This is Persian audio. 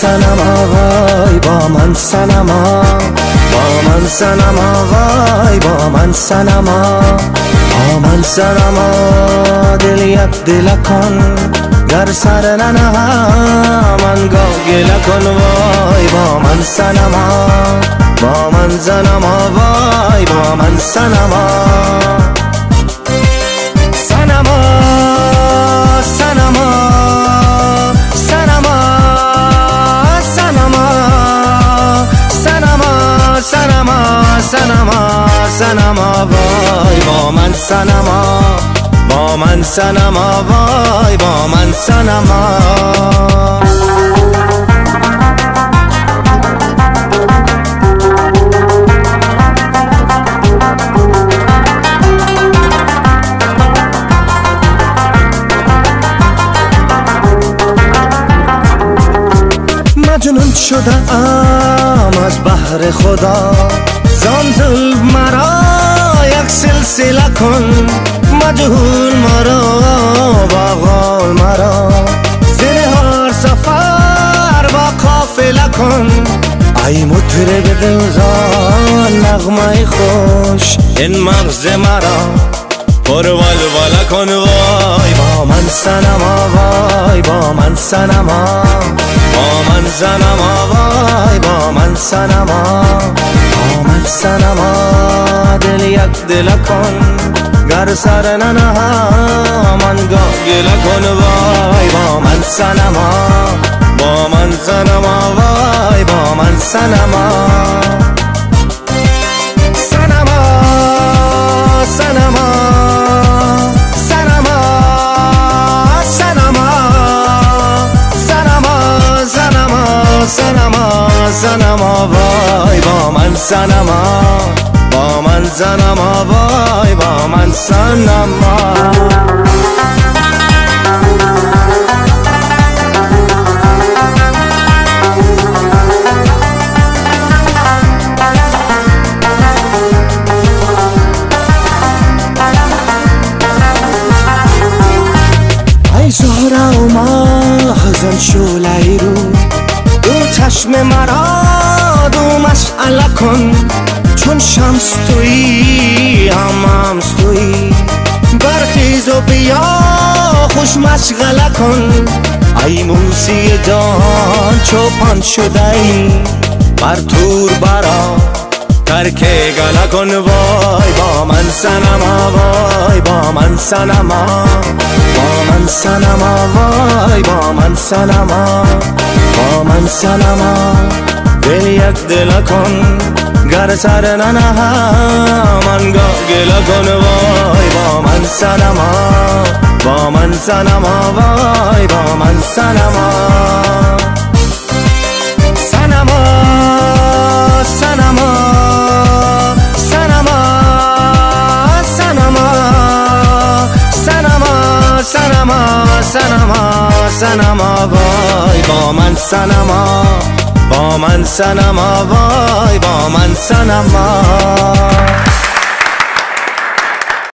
صنما وای با من صنما، با من صنما وای با من صنما، با من صنما دل یک دل کن گر سر ننها من گله کن وای با من صنما، با من صنما وای با من صنما. صنما صنما صنما صنما صنما صنما صنما صنما وای با من صنما، با من صنما وای با من صنما. مجنون شدم از بحر خدا، زان زلف مرا یک سلسله کن، مجهول مرا با قول مرا، زنهار سفر با قافله کن، ای مطرب دلزار نغمه خوش این مغز مرا پر ولوله کن وای با من صنما وای با من صنما، با من صنما وای با من صنما، با من صنما دل یک دل کن گر سر ننها من گله کن وای با من صنما، با من صنما وای با من صنما. صنما صنما صنما صنما صنما صنما صنما صنما وای با من صنما، با من صنما وای با من صنما. ای زهره و ماه زن شعله رو دو چشم مرا دو مشعله کن، چون شمس تویی همامس تویی، برخیز و بیا خوش مشغله کن، ای موسی جان چوپان شده ای بر تور برا ترک گله کن وای با من صنما وای با من صنما، با من صنما وای با من صنما، با من صنما دل یک دل کن گر سر ننها من گله کن وای با من صنما، با من صنما وای با من صنما. صنما صنما صنما صنما صنما صنما صنما صنما وای با من صنما، با من صنما وای با من صنما.